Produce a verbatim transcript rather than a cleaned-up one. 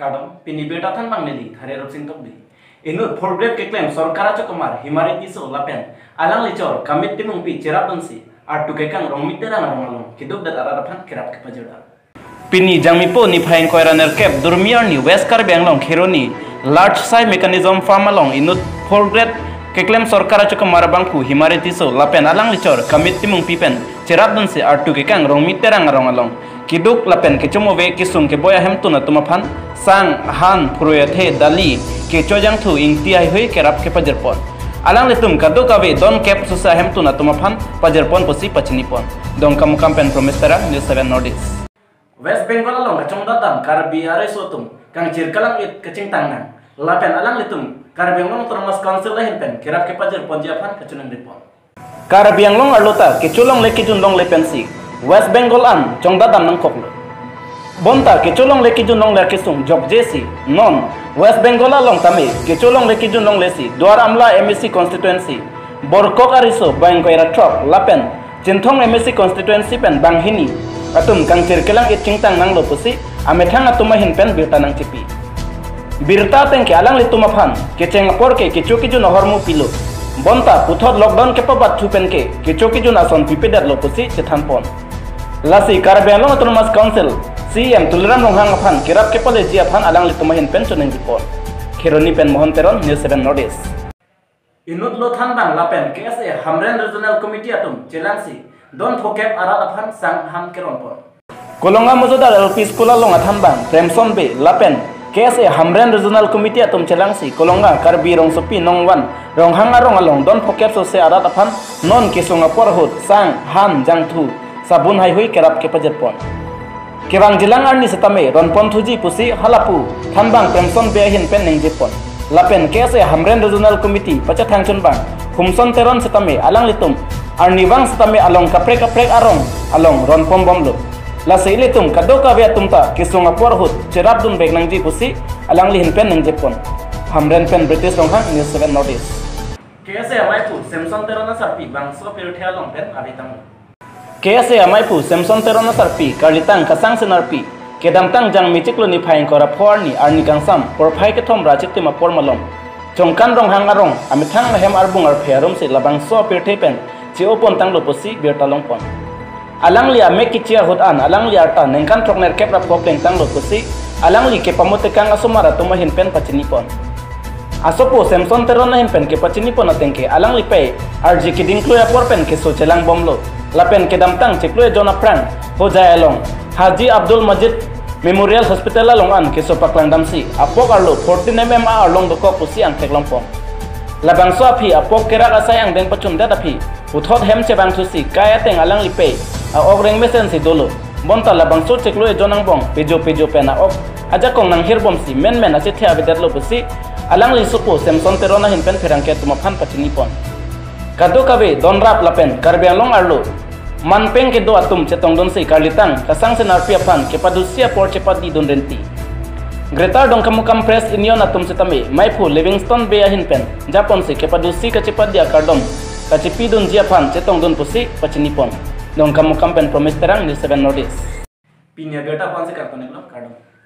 kadang pini beta tan bang neli hari rok sing tok di inu program ke claim sarkara chokomar himari tiso lapen alang licor kamit timung pi cerap donsi atu ke kang rong mitera ngarong along kiduk dat ara dapan kirap ke pajura pini jangmipo ni phain koiraner kep durmiar ni west kar benglong kheroni large size mechanism farm along inu program ke claim sarkara chokomar bangku himari tiso lapen alang licor kamit timung pi pen cerap donsi atu ke kang rong mitera ngarong along kiduk lapen ke chumove kisung ke boya hemtu na tumaphan sang han puruyathe dali ke chojang thu ingti ai hui kerap ke pajerpon alang letum kadu kawe don kep susa hemtu na tumaphan pajerpon posi pachinipon dong kamu kampen promestera News seven Northeast West Bengal along kacong datam karbi are sotum kang cirkalang it kacing tangan lapen alang letum karbi ngong termas council lahin pen kerap ke pajerpon japan kacunang dipon karbi nglong arlota ke chulong leki jundong lepensi West Bengal an chong dadam nang koklo bonta ke cholong leki junong le kisung jok jesi non West Bengal along tame ke cholong leki junong lesi duar amla M S C constituency borkok ariso bang koira trop lapen cinthong M S C constituency pen banghini atum kang cirkelang it cingtang nang lo pusi amethang atuma hin pen birta nang cipi birta teng ke alang lituma phan ke cengapor ke ke choki jun hormu pilo bonta puthot lockdown ke pabat thupen ke ke choki jun ason pipedat lo pusi cethanpon lasi karbelong autonomous council C M tuliram ronghang aphan kirap ke pole ji aphan alang litumahin pen choneng dipon khironi pen mohon teron News seven Northeast inut lo than bang lapen K S A hamren regional committee atum chelangsi don phokep arat aphan sang ham keron pon kolonga mojodar L P school along athan bang premson be lapen K S A hamren regional committee atum chelangsi kolonga karbi rong sopi nongwan ronghang arong along don phokep so se arat aphan non kisunga porhut sang ham jangthu sabun hai hui kerap ke pajerpon kebang jilang arni setame ronpon thuji pusi halapu thanbang premson behin pen nengjepon lapen K S A hamren regional committee pacha thangchon bang humson teron setame alang litum arni bang setame along kaprek kaprek arong along ronpom bomlo la seilitum kadoka be tumta kisunga porhut cerap dun beg nangji pusi alang lihin pen nengjepon hamren pen British ronghang News seven Northeast K S A maipu semson teron sarpi bang so piruthe along pen abitang K S A maipu semson terona sarpi karlitang kasang senarpi kedamtang jang michiklo ni phain kora phorni arni kangsam por phai ke thom rachik tima por malom chongkan rong hangarong amithang hem arbung ar pherum se labang so pirthe pen chi opon tanglo posi bertalong pon alang lia mekichia hudan alang lia ta nengkan trokner kepra popleng tanglo posi alang li ke pamote kang asumara tuma hin pen pachini pon asopo semson terona hin pen ke pachini pon atengke alang li pe arji kidingklo ya por pen ke so chelang bomlo lapen kedamtang ciklo jona prang hojai along Haji Abdul Majid Memorial Hospital along an ke sopaklang damsi apok arlo fourteen millimeter along doko pusi ang teklongpong labang so api apok kera kasay ang deng pachum dat api uthot hem chebang susi kaya teng alang lipe a ogreng mesen si dolo bonta labang so ciklo jonang bong pejo pejo pena ok aja kong nang hirbom si men men ase thia bedat lo pusi alang li supo semson terona hin pen ferangke tumaphan pachinipon kado kabe don rap lapen karbiang long arlo manpeng ke do atum chetong don sei karlitang kasang senarpi apan ke padusia por cepat di don renti gretar dong kamu kam press union atum setame maipu Livingston be ahin pen japon se ke padusi ka cepat dia kardom ka cepi don jiapan chetong don pusi pachinipon dong kamu kam pen promise terang News seven Northeast pinya beta pan se karton kardom